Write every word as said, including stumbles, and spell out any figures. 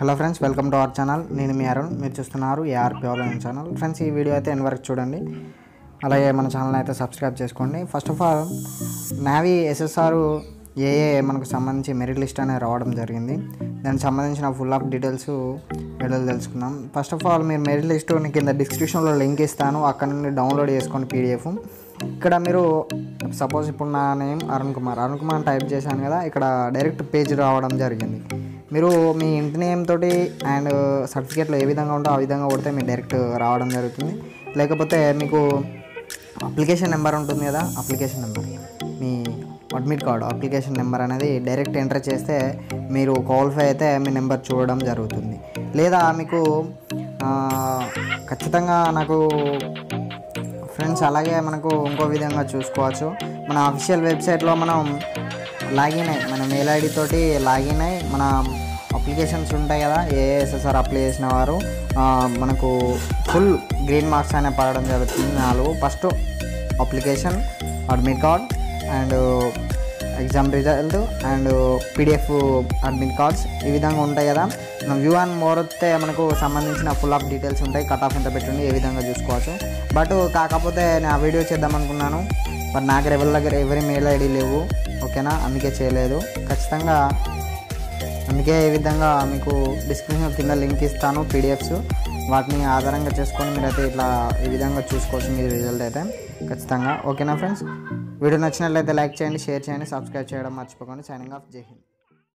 Hello friends, welcome to our channel. నేను మీ అరుణ్, మీరు చూస్తున్నారు ఏఆర్పి ఆన్లైన్ ఛానల్. ఫ్రెండ్స్, ఈ వీడియో అయితే ఎన్ వరకు చూడండి, అలాగే మన ఛానల్ అయితే సబ్స్క్రైబ్ చేసుకోండి. First of all navy SSR AA మనకు సంబంధించి మెరిట్ లిస్ట్ అనేది రావడం జరిగింది. దానికి సంబంధించిన ఫుల్ ఆఫ్ డీటెయిల్స్ వీడియోలు తెలుసుకుందాం. ఫస్ట్ ఆఫ్ ఆల్ మీరు మెరిట్ లిస్ట్ కింద డిస్క్రిప్షన్లో లింక్ ఇస్తాను, అక్కడ నుండి డౌన్లోడ్ చేసుకోండి పీడిఎఫ్. ఇక్కడ మీరు సపోజ్ ఇప్పుడు నా నేమ్ అరుణ్ కుమార్ అరుణ్ కుమార్ టైప్ చేశాను కదా, ఇక్కడ డైరెక్ట్ పేజ్ రావడం జరిగింది. మీరు మీ ఇంటి నేమ్ తోటి అండ్ సర్టిఫికేట్లో ఏ విధంగా ఉందో ఆ విధంగా కొడితే మీకు డైరెక్ట్ రావడం జరుగుతుంది. లేకపోతే మీకు అప్లికేషన్ నెంబర్ ఉంటుంది కదా, అప్లికేషన్ నెంబర్ మీ అడ్మిట్ కార్డు అప్లికేషన్ నెంబర్ అనేది డైరెక్ట్ ఎంటర్ చేస్తే మీరు క్వాలిఫై అయితే మీ నెంబర్ చూడడం జరుగుతుంది. లేదా మీకు ఖచ్చితంగా నాకు ఫ్రెండ్స్ అలాగే మనకు ఇంకో విధంగా చూసుకోవచ్చు. మన అఫీషియల్ వెబ్సైట్లో మనం లాగిన్ అయ్యి మన మెయిల్ ఐడి తోటి లాగిన్ అయ్యి మన అప్లికేషన్స్ ఉంటాయి కదా, ఏఎస్ఎస్ఆర్ అప్లై చేసిన వారు మనకు ఫుల్ గ్రీన్ మార్క్స్ అనేవి పడడం జరుగుతుంది. నాలుగు first application, admit card and exam result and PDF admit cards ఈ విధంగా ఉంటాయి కదా. మనం వ్యూ అండ్ మోర్ వస్తే మనకు సంబంధించిన ఫుల్ ఆఫ్ డీటెయిల్స్ ఉంటాయి, కట్ ఆఫ్ ఎంత పెట్టుండి ఏ విధంగా చూసుకోవచ్చు. బట్ కాకపోతే నేను ఆ వీడియో చేద్దాం అనుకున్నాను, బట్ నాకు ఎవరి దగ్గర ఎవరి మెయిల్ ఐడి లేవు, ఓకేనా, అందుకే చేయలేదు. ఖచ్చితంగా అందుకే ఈ విధంగా మీకు డిస్క్రిప్షన్ కింద లింక్ ఇస్తాను పీడిఎఫ్స్, వాటిని ఆధారంగా చేసుకొని మీరైతే ఇట్లా ఈ విధంగా చూసుకోవచ్చు మీ రిజల్ట్ అయితే ఖచ్చితంగా. ఓకేనా ఫ్రెండ్స్, వీడియో నచ్చినట్లయితే లైక్ చేయండి, షేర్ చేయండి, సబ్స్క్రైబ్ చేయడం మర్చిపోకండి. సైనింగ్ ఆఫ్, జై హింద్.